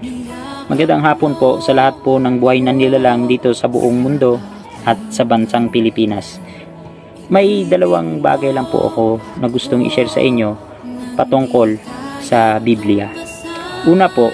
Magandang hapon po sa lahat po ng buhay na nilalang dito sa buong mundo at sa bansang Pilipinas. May dalawang bagay lang po ako na gustong i-share sa inyo patungkol sa Biblia. Una po,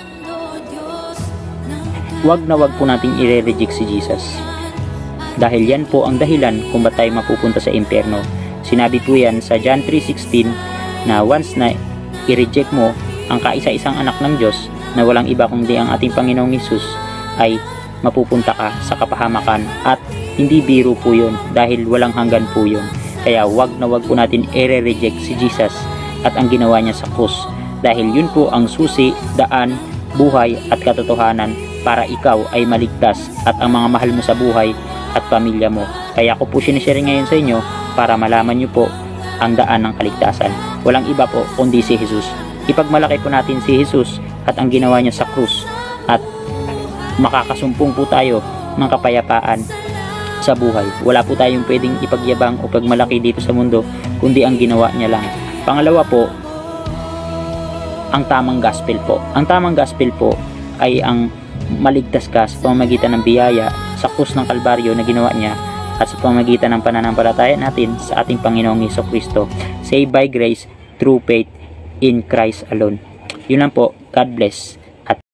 wag po nating i-reject si Jesus. Dahil yan po ang dahilan kung ba't tayo mapupunta sa impyerno. Sinabi po yan sa John 3:16 na once na i-reject mo ang kaisa-isang anak ng Diyos na walang iba kundi ang ating Panginoong Hesus, ay mapupunta ka sa kapahamakan, at hindi biro po yun dahil walang hanggan po yun. Kaya wag po natin i-reject si Jesus at ang ginawa niya sa krus, dahil yun po ang susi, daan, buhay at katotohanan para ikaw ay maligtas at ang mga mahal mo sa buhay at pamilya mo. Kaya ko po sinishare ngayon sa inyo para malaman nyo po ang daan ng kaligtasan. Walang iba po kundi si Jesus. Ipagmalaki po natin si Jesus at ang ginawa niya sa krus, at makakasumpong po tayo ng kapayapaan sa buhay. Wala po tayong pwedeng ipagyabang o pagmalaki dito sa mundo kundi ang ginawa niya lang. Pangalawa po, ang tamang gospel po. Ang tamang gospel po ay ang maligtas ka sa pamamagitan ng biyaya sa krus ng Kalbaryo na ginawa niya at sa pamamagitan ng pananampalataya natin sa ating Panginoong Hesukristo. Saved by grace through faith in Christ alone. Yun lang po. God bless.